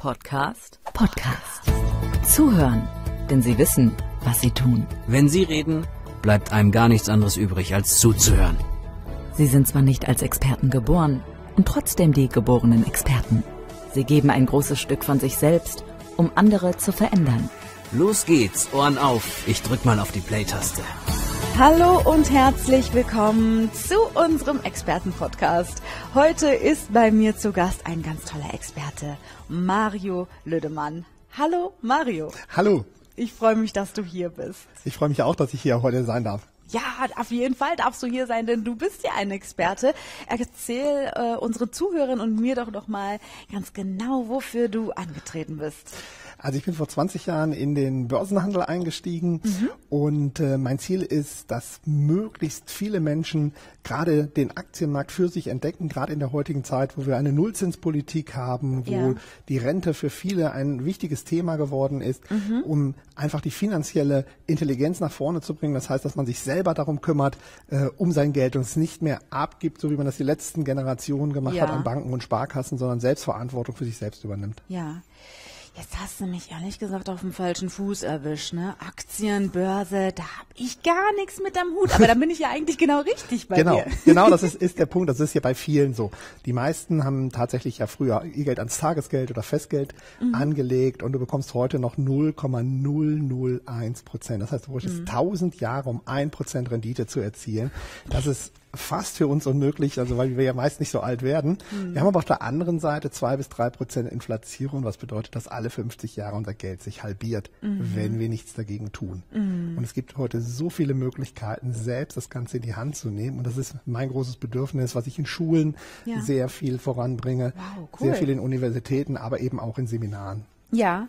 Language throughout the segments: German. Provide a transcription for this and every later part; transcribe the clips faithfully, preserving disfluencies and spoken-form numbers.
Podcast? Podcast. Zuhören, denn sie wissen, was sie tun. Wenn sie reden, bleibt einem gar nichts anderes übrig, als zuzuhören. Sie sind zwar nicht als Experten geboren und trotzdem die geborenen Experten. Sie geben ein großes Stück von sich selbst, um andere zu verändern. Los geht's, Ohren auf. Ich drück mal auf die Play-Taste. Hallo und herzlich willkommen zu unserem Experten-Podcast. Heute ist bei mir zu Gast ein ganz toller Experte, Mario Lüdemann. Hallo Mario. Hallo. Ich freue mich, dass du hier bist. Ich freue mich auch, dass ich hier heute sein darf. Ja, auf jeden Fall darfst du hier sein, denn du bist ja ein Experte. Erzähl äh, unseren Zuhörern und mir doch noch mal ganz genau, wofür du angetreten bist. Also ich bin vor zwanzig Jahren in den Börsenhandel eingestiegen mhm. und äh, mein Ziel ist, dass möglichst viele Menschen gerade den Aktienmarkt für sich entdecken, gerade in der heutigen Zeit, wo wir eine Nullzinspolitik haben, wo ja. die Rente für viele ein wichtiges Thema geworden ist, mhm. um einfach die finanzielle Intelligenz nach vorne zu bringen. Das heißt, dass man sich selber darum kümmert, äh, um sein Geld und es nicht mehr abgibt, so wie man das die letzten Generationen gemacht ja. hat an Banken und Sparkassen, sondern Selbstverantwortung für sich selbst übernimmt. Ja. Jetzt hast du mich ehrlich gesagt auf dem falschen Fuß erwischt, ne? Aktien, Börse, da habe ich gar nichts mit am Hut, aber da bin ich ja eigentlich genau richtig bei genau, dir. Genau, das ist, ist der Punkt, das ist hier bei vielen so. Die meisten haben tatsächlich ja früher ihr Geld ans Tagesgeld oder Festgeld mhm. angelegt und du bekommst heute noch null Komma null null eins Prozent. Das heißt, du bräuchtest mhm. tausend Jahre, um ein Prozent Rendite zu erzielen. Das ist fast für uns unmöglich, also weil wir ja meist nicht so alt werden. Mhm. Wir haben aber auf der anderen Seite zwei bis drei Prozent Inflation, was bedeutet, dass alle fünfzig Jahre unser Geld sich halbiert, mhm. wenn wir nichts dagegen tun. Mhm. Und es gibt heute so viele Möglichkeiten, selbst das Ganze in die Hand zu nehmen. Und das ist mein großes Bedürfnis, was ich in Schulen ja. sehr viel voranbringe, wow, cool. sehr viel in Universitäten, aber eben auch in Seminaren. Ja.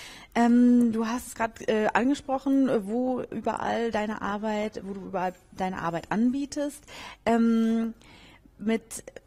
Ähm, du hast es gerade äh, angesprochen, wo überall deine Arbeit, wo du überall deine Arbeit anbietest. Ähm, mit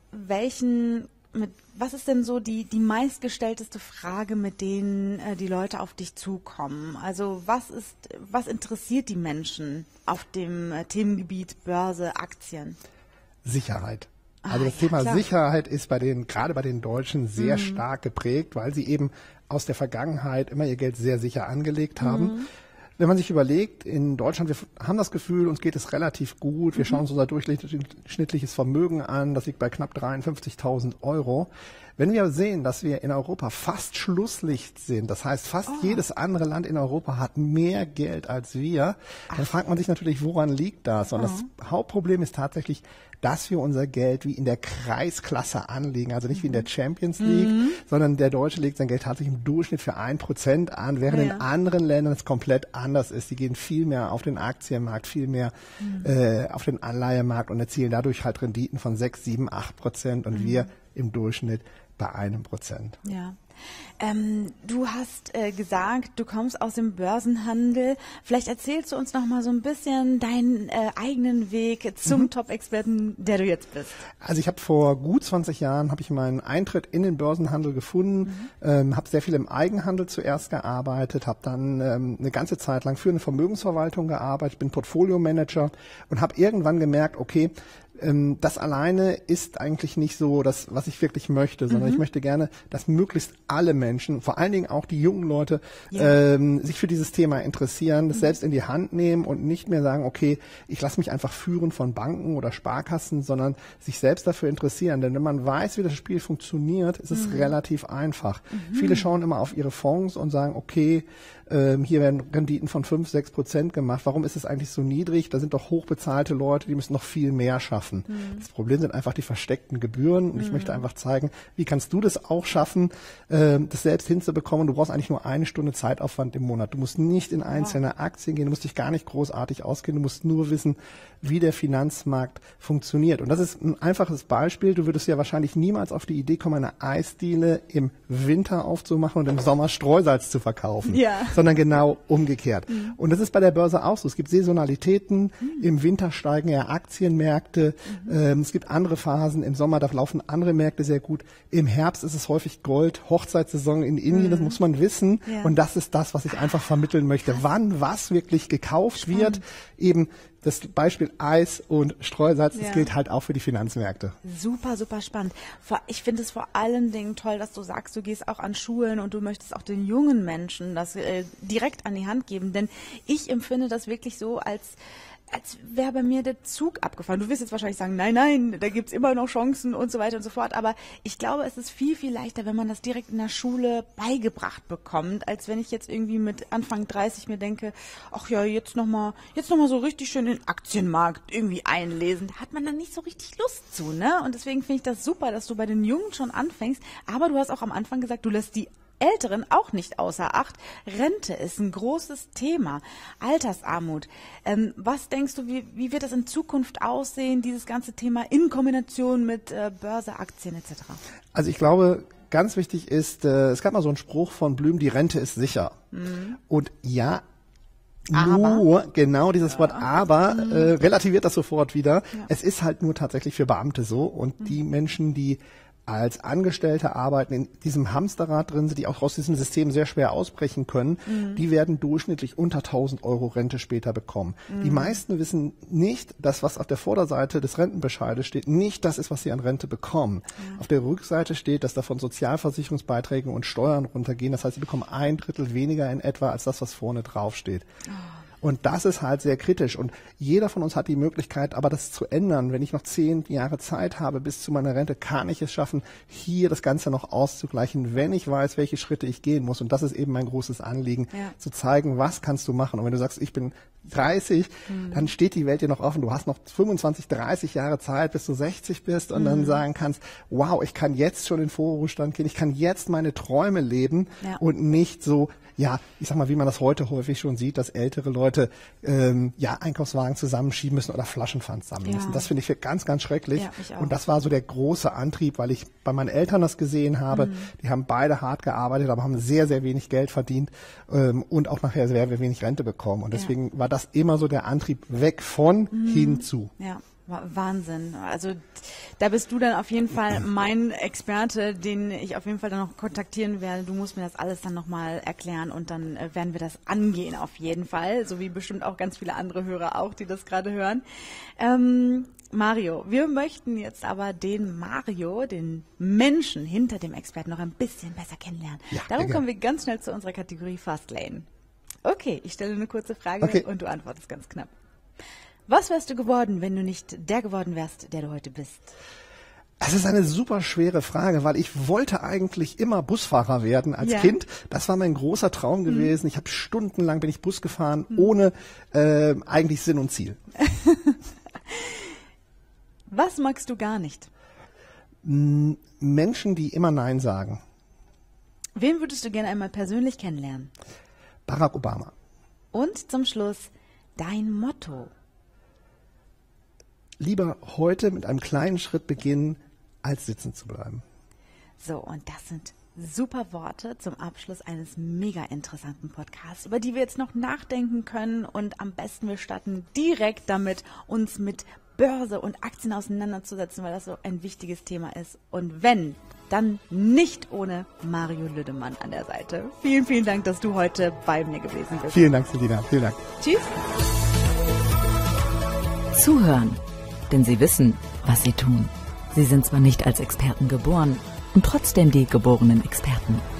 welchen, mit was ist denn so die die meistgestellteste Frage, mit denen äh, die Leute auf dich zukommen? Also was ist, was interessiert die Menschen auf dem äh, Themengebiet Börse, Aktien? Sicherheit. Also ah, das ja, Thema klar. Sicherheit ist bei den, gerade bei den Deutschen sehr mhm. stark geprägt, weil sie eben aus der Vergangenheit immer ihr Geld sehr sicher angelegt haben. Mhm. Wenn man sich überlegt, in Deutschland, wir haben das Gefühl, uns geht es relativ gut. Wir mhm. schauen uns unser durchschnittliches Vermögen an. Das liegt bei knapp dreiundfünfzigtausend Euro. Wenn wir sehen, dass wir in Europa fast Schlusslicht sind, das heißt, fast oh. jedes andere Land in Europa hat mehr Geld als wir, dann fragt man sich natürlich, woran liegt das? Und oh. das Hauptproblem ist tatsächlich, dass wir unser Geld wie in der Kreisklasse anlegen, also nicht wie in der Champions League, mhm. sondern der Deutsche legt sein Geld tatsächlich im Durchschnitt für ein Prozent an, während ja. in anderen Ländern es komplett anders ist. Die gehen viel mehr auf den Aktienmarkt, viel mehr mhm. äh, auf den Anleihemarkt und erzielen dadurch halt Renditen von sechs, sieben, acht Prozent und mhm. wir im Durchschnitt bei einem Prozent. Ja. Ähm, du hast äh, gesagt, du kommst aus dem Börsenhandel. Vielleicht erzählst du uns noch mal so ein bisschen deinen äh, eigenen Weg zum mhm. Top-Experten, der du jetzt bist. Also ich habe vor gut zwanzig Jahren habe ich meinen Eintritt in den Börsenhandel gefunden, mhm. ähm, habe sehr viel im Eigenhandel zuerst gearbeitet, habe dann ähm, eine ganze Zeit lang für eine Vermögensverwaltung gearbeitet, bin Portfolio-Manager und habe irgendwann gemerkt, okay, das alleine ist eigentlich nicht so das, was ich wirklich möchte, sondern mhm. ich möchte gerne, dass möglichst alle Menschen, vor allen Dingen auch die jungen Leute, ja. ähm, sich für dieses Thema interessieren, das mhm. selbst in die Hand nehmen und nicht mehr sagen, okay, ich lasse mich einfach führen von Banken oder Sparkassen, sondern sich selbst dafür interessieren. Denn wenn man weiß, wie das Spiel funktioniert, ist es mhm. relativ einfach. Mhm. Viele schauen immer auf ihre Fonds und sagen, okay, ähm, hier werden Renditen von fünf, sechs Prozent gemacht. Warum ist es eigentlich so niedrig? Da sind doch hochbezahlte Leute, die müssen noch viel mehr schaffen. Mhm. Das Problem sind einfach die versteckten Gebühren. Und mhm. ich möchte einfach zeigen, wie kannst du das auch schaffen, ähm, das selbst hinzubekommen. Du brauchst eigentlich nur eine Stunde Zeitaufwand im Monat. Du musst nicht in einzelne wow. Aktien gehen, du musst dich gar nicht großartig auskennen. Du musst nur wissen, wie der Finanzmarkt funktioniert. Und das ist ein einfaches Beispiel. Du würdest ja wahrscheinlich niemals auf die Idee kommen, eine Eisdiele im Winter aufzumachen und im Sommer Streusalz zu verkaufen. Ja. Sondern genau umgekehrt. Mhm. Und das ist bei der Börse auch so. Es gibt Saisonalitäten. Mhm. Im Winter steigen eher Aktienmärkte. Mhm. Ähm, es gibt andere Phasen. Im Sommer, da laufen andere Märkte sehr gut. Im Herbst ist es häufig Gold, Hochzeit Hochzeitssaison in Indien, mhm. das muss man wissen. Ja. Und das ist das, was ich einfach vermitteln möchte. Wann was wirklich gekauft Spannend. wird, eben das Beispiel Eis und Streusalz, das ja. gilt halt auch für die Finanzmärkte. Super, super spannend. Ich finde es vor allen Dingen toll, dass du sagst, du gehst auch an Schulen und du möchtest auch den jungen Menschen das äh, direkt an die Hand geben. Denn ich empfinde das wirklich so, als als wäre bei mir der Zug abgefahren. Du wirst jetzt wahrscheinlich sagen, nein, nein, da gibt's immer noch Chancen und so weiter und so fort. Aber ich glaube, es ist viel, viel leichter, wenn man das direkt in der Schule beigebracht bekommt, als wenn ich jetzt irgendwie mit Anfang dreißig mir denke, ach ja, jetzt nochmal jetzt noch mal so richtig schön den Aktienmarkt irgendwie einlesen. Da hat man dann nicht so richtig Lust zu, ne? Und deswegen finde ich das super, dass du bei den Jungen schon anfängst. Aber du hast auch am Anfang gesagt, du lässt die Älteren auch nicht außer Acht. Rente ist ein großes Thema. Altersarmut. Ähm, was denkst du, wie, wie wird das in Zukunft aussehen, dieses ganze Thema in Kombination mit äh, Börse, Aktien et cetera? Also ich glaube, ganz wichtig ist, äh, es gab mal so einen Spruch von Blüm, die Rente ist sicher. Mhm. Und ja, Aber. Nur, genau dieses ja. Wort aber, mhm. äh, relativiert das sofort wieder. Ja. Es ist halt nur tatsächlich für Beamte so und mhm. die Menschen, die als Angestellte arbeiten, in diesem Hamsterrad drin sind, die auch aus diesem System sehr schwer ausbrechen können, mhm. die werden durchschnittlich unter tausend Euro Rente später bekommen. Mhm. Die meisten wissen nicht, dass was auf der Vorderseite des Rentenbescheides steht, nicht das ist, was sie an Rente bekommen. Mhm. Auf der Rückseite steht, dass davon Sozialversicherungsbeiträge und Steuern runtergehen. Das heißt, sie bekommen ein Drittel weniger in etwa als das, was vorne drauf steht. Oh. Und das ist halt sehr kritisch. Und jeder von uns hat die Möglichkeit, aber das zu ändern. Wenn ich noch zehn Jahre Zeit habe bis zu meiner Rente, kann ich es schaffen, hier das Ganze noch auszugleichen, wenn ich weiß, welche Schritte ich gehen muss. Und das ist eben mein großes Anliegen, ja. zu zeigen, was kannst du machen. Und wenn du sagst, ich bin dreißig, mhm. dann steht die Welt dir noch offen. Du hast noch fünfundzwanzig, dreißig Jahre Zeit, bis du sechzig bist und mhm. dann sagen kannst, wow, ich kann jetzt schon in den Vorruhestand gehen, ich kann jetzt meine Träume leben ja. und nicht so, ja, ich sag mal, wie man das heute häufig schon sieht, dass ältere Leute ähm, ja Einkaufswagen zusammenschieben müssen oder Flaschenpfand sammeln ja. müssen. Das finde ich ganz, ganz schrecklich. Ja, ich auch. Und das war so der große Antrieb, weil ich bei meinen Eltern das gesehen habe. Mhm. Die haben beide hart gearbeitet, aber haben sehr, sehr wenig Geld verdient ähm, und auch nachher sehr, sehr wenig Rente bekommen. Und deswegen ja. war das immer so der Antrieb weg von mhm. hin zu. Ja. Wahnsinn. Also da bist du dann auf jeden Fall mein Experte, den ich auf jeden Fall dann noch kontaktieren werde. Du musst mir das alles dann nochmal erklären und dann äh, werden wir das angehen auf jeden Fall, so wie bestimmt auch ganz viele andere Hörer auch, die das gerade hören. Ähm, Mario, wir möchten jetzt aber den Mario, den Menschen hinter dem Experten noch ein bisschen besser kennenlernen. Ja, Darum kommen wir ganz schnell zu unserer Kategorie Fastlane. Okay, ich stelle eine kurze Frage okay. und du antwortest ganz knapp. Was wärst du geworden, wenn du nicht der geworden wärst, der du heute bist? Das ist eine super schwere Frage, weil ich wollte eigentlich immer Busfahrer werden als ja. Kind. Das war mein großer Traum gewesen. Mhm. Ich habe stundenlang bin ich Bus gefahren, mhm. ohne äh, eigentlich Sinn und Ziel. Was magst du gar nicht? Menschen, die immer Nein sagen. Wen würdest du gerne einmal persönlich kennenlernen? Barack Obama. Und zum Schluss dein Motto. Lieber heute mit einem kleinen Schritt beginnen, als sitzen zu bleiben. So, und das sind super Worte zum Abschluss eines mega interessanten Podcasts, über die wir jetzt noch nachdenken können. Und am besten wir starten direkt damit, uns mit Börse und Aktien auseinanderzusetzen, weil das so ein wichtiges Thema ist. Und wenn, dann nicht ohne Mario Lüdemann an der Seite. Vielen, vielen Dank, dass du heute bei mir gewesen bist. Vielen Dank, Selina. Vielen Dank. Tschüss. Zuhören. Denn sie wissen, was sie tun. Sie sind zwar nicht als Experten geboren und trotzdem die geborenen Experten.